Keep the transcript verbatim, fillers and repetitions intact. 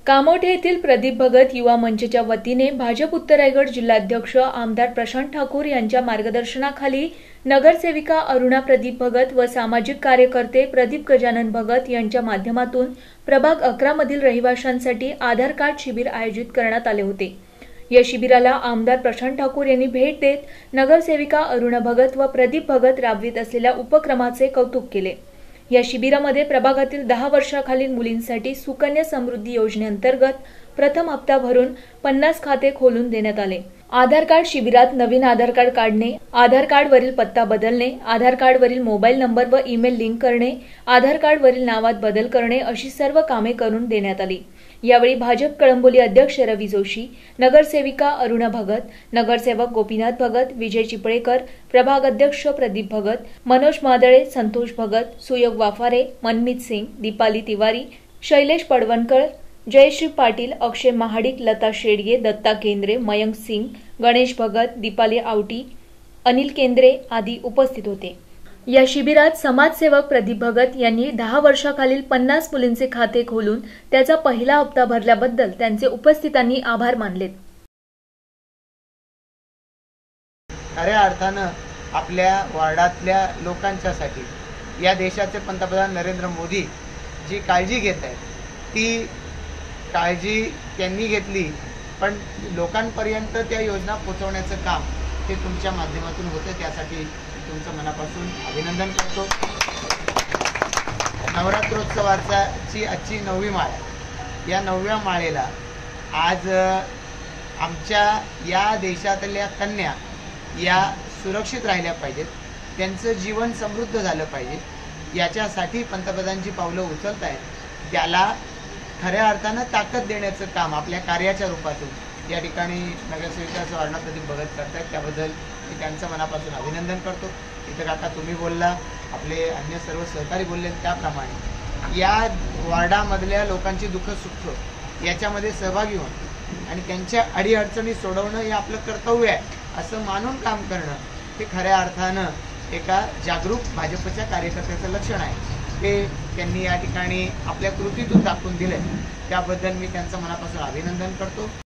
कामोठे येथील प्रदीप भगत युवा मंचच्या वतीने भाजप उत्तर रायगड जिल्हाध्यक्ष आमदार प्रशांत ठाकूर यांच्या मार्गदर्शनाखाली नगरसेविका अरुणा प्रदीप भगत व सामाजिक कार्यकर्ते प्रदीप गजानन भगत यांच्या माध्यमातून प्रभाग अकरा मधील रहिवाशांसाठी आधार कार्ड शिबिर आयोजित करण्यात आले होते। या शिबिराला आमदार प्रशांत ठाकूर यांनी भेट देत नगरसेविका अरुणा भगत व प्रदीप भगत राबवित असलेल्या उपक्रमाचे कौतुक केले। या शिबिरामध्ये प्रभागातील दहा वर्षाखालील मुलींसाठी सुकन्या समृद्धी योजनेअंतर्गत प्रथम हप्ता भरून पन्नास खाते खोलून देण्यात आले। आधार कार्ड शिबिरात नवीन आधार कार्ड काढणे, आधार कार्ड वरील पत्ता बदलणे, आधार कार्ड वरील मोबाईल नंबर व ईमेल लिंक करणे, आधार कार्ड वरील नावात बदल करणे अशी सर्व कामे करून देण्यात आली। यावेळी भाजप कळंबोली अध्यक्ष रवी जोशी, नगरसेविका अरुणा भगत, नगरसेवक गोपीनाथ भगत, विजय चिपळेकर, प्रभाग अध्यक्ष प्रदीप भगत, मनोज मादळे, संतोष भगत, सुयोग वाफारे, मनमीत सिंग, दीपाली तिवारी, शैलेश पडवणकर, जयश्री पाटील, अक्षय महाडिक, लता शेडगे, दत्ता केंद्रे, मयंक सिंग, गणेश भगत, दीपाली आवटी, अनिल केंद्रे आदी उपस्थित होते। या शिबिरात समाजसेवक प्रदीप भगत यांनी दहा वर्षाखालील पन्नास मुलींचे खाते खोलून त्याचा पहिला हप्ता भरल्याबद्दल त्यांचे उपस्थितांनी आभार मानले। खऱ्या अर्थानं आपल्या वार्डातल्या लोकांच्यासाठी या देशाचे पंतप्रधान नरेंद्र मोदी जी काळजी घेत आहेत ती काळजी त्यांनी घेतली, पण लोकांपर्यंत त्या योजना पोहोचवण्याचं काम ते तुमच्या माध्यमातून होतं। त्यासाठी तुमचं मनापासून अभिनंदन करतो। नवरात्रोत्सवाची आजची नववी माळ, या नवव्या माळेला आज आमच्या या देशातल्या कन्या या सुरक्षित राहिल्या पाहिजेत, त्यांचं जीवन समृद्ध झालं पाहिजे, याच्यासाठी पंतप्रधान जी पावलं उचलत आहेत त्याला खऱ्या अर्थानं ताकद देण्याचं काम आपल्या कार्याच्या रूपातून या ठिकाणी नगरसेविकाचं अरुणा प्रदीप भगत करतायत। त्याबद्दल मी त्यांचं मनापासून अभिनंदन करतो। इथं काका तुम्ही बोलला, आपले अन्य सर्व सहकारी बोलले, त्याप्रमाणे या वार्डामधल्या लोकांची दुःख सुख याच्यामध्ये सहभागी होणं आणि त्यांच्या अडीअडचणी सोडवणं हे आपलं कर्तव्य आहे असं मानून काम करणं हे खऱ्या अर्थानं एका जागरूक भाजपच्या कार्यकर्त्याचं लक्षण आहे। ते त्यांनी या ठिकाणी आपल्या कृतीतून दाखवून दिले, त्याबद्दल मी त्यांचं मनापासून अभिनंदन करतो।